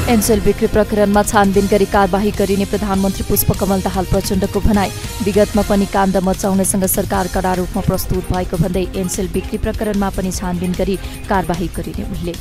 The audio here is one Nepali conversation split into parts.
एनसेल बिक्री प्रकरणमा छानबिन गरी कारबाही गरिने प्रधानमन्त्री पुष्पकमल दाहाल प्रचण्डको भनाई। विगतमा पनि काण्ड मचाउनेसँग सरकार कडा रूपमा प्रस्तुत भएको भन्दै एनसेल बिक्री प्रकरणमा पनि छानबिन गरी कारबाही गरिने उल्लेख।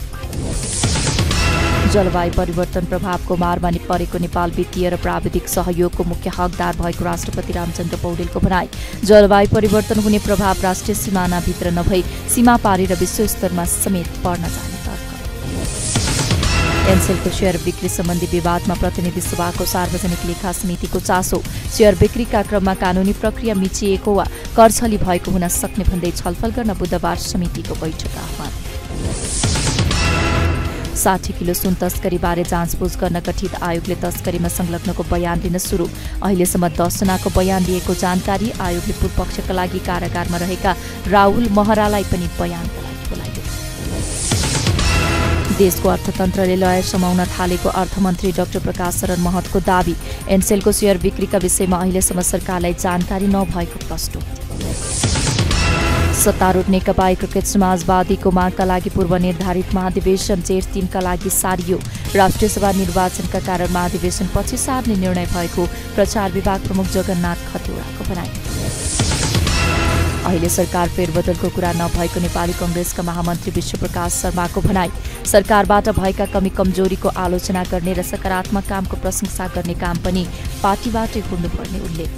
जलवायु परिवर्तन प्रभावको मारमा परेको नेपाल वित्तीय र प्राविधिक सहयोगको मुख्य हकदार भएको राष्ट्रपति रामचन्द्र पौडेलको भनाई। जलवायु परिवर्तन हुने प्रभाव राष्ट्रिय सीमानाभित्र नभई सीमा पारी र विश्वस्तरमा समेत पर्न जाने तर्क। एनसेलको शेयर बिक्री सम्बन्धी विवादमा प्रतिनिधि सभाको सार्वजनिक लेखा समितिको चासो। शेयर बिक्रीका क्रममा कानूनी प्रक्रिया मिचिएको वा करछली भएको हुन सक्ने भन्दै छलफल गर्न बुधबार समितिको बैठक आह्वान। 60 किलो सुन तस्करीबारे जाँचबुझ गर्न गठित आयोगले तस्करीमा संलग्नको बयान लिन सुरु। अहिलेसम्म 10 जनाको बयान लिएको जानकारी। आयोगले पूर्वपक्षका लागि कारागारमा रहेका राहुल महरालाई पनि बयानका लागि बोलायो। देशको अर्थतन्त्रले लय समाउन थालेको अर्थमन्त्री डाक्टर प्रकाश शरण महतको दावी। एनसेलको शेयर बिक्रीका विषयमा अहिलेसम्म सरकारलाई जानकारी नभएको प्रश्न। सत्तारूढ नेकपा एकीकृत समाजवादीको मागका लागि पूर्वनिर्धारित महाधिवेशन जेठ 3 का लागि सारियो। राष्ट्रिय सभा निर्वाचनका कारण महाधिवेशन पछि सार्ने निर्णय भएको प्रचार विभाग प्रमुख जगन्नाथ खतिवड़ाको भनाई। अहिले सरकार फेरबदलको कुरा नभएको नेपाली कांग्रेसका महामन्त्री विश्वप्रकाश शर्माको भनाई। सरकारबाट भएका कमी कमजोरीको आलोचना गर्ने र सकारात्मक कामको प्रशंसा गर्ने काम पनि पार्टीबाटै हुनुपर्ने उल्लेख।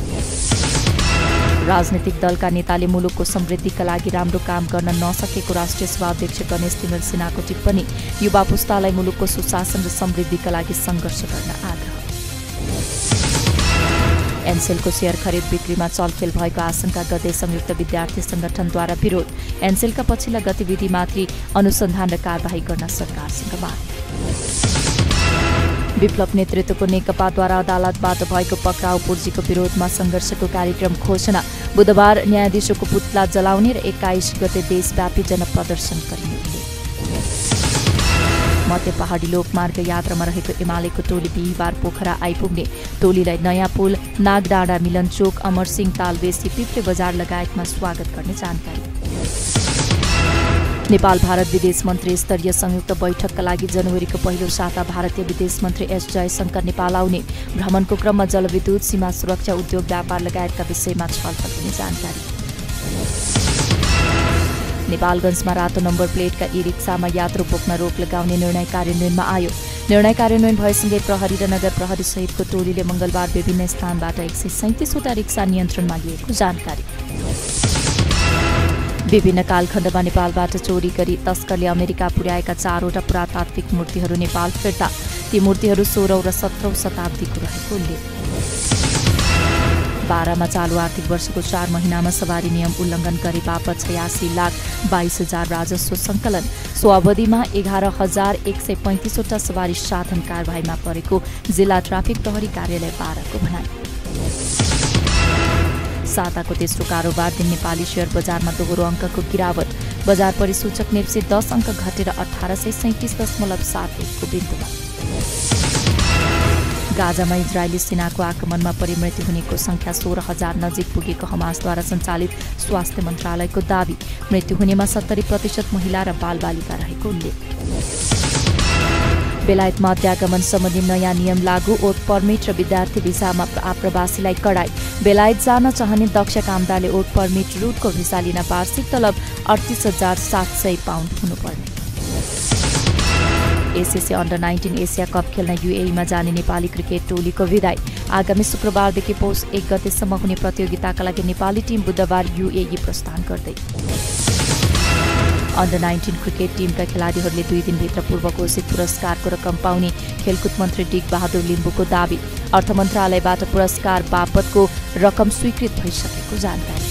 राजनीतिक दलका नेताले मुलुकको समृद्धिका लागि राम्रो काम गर्न नसकेको राष्ट्रिय सभा अध्यक्ष गणेश तिमिल सिन्हाको टिप्पणी। युवा पुस्तालाई मुलुकको सुशासन र समृद्धिका लागि सङ्घर्ष गर्न आग्रह। एनसेलको शेयर खरिद बिक्रीमा चलखेल भएको आशंका गर्दै संयुक्त विद्यार्थी संगठनद्वारा विरोध। एनसेलका पछिल्ला गतिविधिमाथि अनुसन्धान र कारबाही गर्न सरकारसँग माग। विप्लव नेतृत्वको नेकपाद्वारा अदालतबाट भएको पक्राउ पूर्जीको विरोधमा सङ्घर्षको कार्यक्रम घोषणा। बुधबार न्यायाधीशको पुतला जलाउने र 21 गते देशव्यापी जनप्रदर्शन गरिने उल्लेख। मध्य पहाडी लोकमार्ग यात्रामा रहेको एमालेको टोली बिहिबार पोखरा आइपुग्ने। टोलीलाई नयाँ पुल, नागडाँडा, मिलनचोक, अमरसिंह तालबेसी, पिप्ले बजार लगायतमा स्वागत गर्ने जानकारी। नेपाल भारत विदेश मन्त्री स्तरीय संयुक्त बैठकका लागि जनवरीको पहिलो साता भारतीय विदेश मन्त्री एस जयशंकर नेपाल आउने। भ्रमणको क्रममा जलविद्युत, सीमा सुरक्षा, उद्योग व्यापार लगायतका विषयमा छलफल हुने जानकारी। नेपालगञ्जमा रातो नम्बर प्लेटका ई रिक्सामा यात्रु बोक्न रोक लगाउने निर्णय कार्यान्वयनमा आयो। निर्णय कार्यान्वयन भएसँगै प्रहरी र नगर प्रहरी सहितको टोलीले मंगलबार विभिन्न स्थानबाट 137 वटा रिक्सा नियन्त्रणमा लिएको जानकारी। विभिन्न कालखण्डमा नेपालबाट चोरी गरी तस्करले अमेरिका पुर्याएका 4 वटा पुरातात्विक मूर्तिहरू नेपाल फिर्ता। ती मूर्तिहरू 16औं र 17औं शताब्दीको रहेको उल्लेख। बारामा चालु आर्थिक वर्षको 4 महिनामा सवारी नियम उल्लङ्घन गरे बापत 86,22,000 राजस्व सङ्कलन। सो अवधिमा 11,135 वटा सवारी साधन कारबाहीमा परेको जिल्ला ट्राफिक प्रहरी कार्यालय 12 को भनाई। साताको तेस्रो कारोबार दिन नेपाली शेयर बजारमा दोहोरो अङ्कको गिरावट। बजार परिसूचक नेप्से 10 अङ्क घटेर 1837.71 को बिन्दुमा। गाजामा इजरायली सेनाको आक्रमणमा परिमृत्यु हुनेको संख्या 16,000 नजिक पुगेको हमासद्वारा सञ्चालित स्वास्थ्य मन्त्रालयको दावी। मृत्यु हुनेमा 70% महिला र बालबालिका रहेको उल्लेख। बेलायतमा अध्यागमन सम्बन्धी नयाँ नियम लागू। ओट पर्मिट र विद्यार्थी भिसामा आप्रवासीलाई कडाई। बेलायत जान चाहने दक्ष कामदारले ओट पर्मिट रुटको भिसा लिन वार्षिक तलब 38,700 पाउन्ड हुनुपर्ने। एसएसए अन्डर 19 एसिया कप खेल्न युएईमा जाने नेपाली क्रिकेट टोलीको विदाई। आगामी शुक्रबारदेखि पौष 1 गतेसम्म हुने प्रतियोगिताका लागि नेपाली टिम बुधबार युएई प्रस्थान गर्दै। अन्डर 19 क्रिकेट टिमका खेलाडीहरूले 2 दिनभित्र पूर्व घोषित पुरस्कारको रकम पाउने खेलकुद मन्त्री डिक बहादुर लिम्बुको दावी। अर्थ मन्त्रालयबाट पुरस्कार बापतको रकम स्वीकृत भइसकेको जानकारी।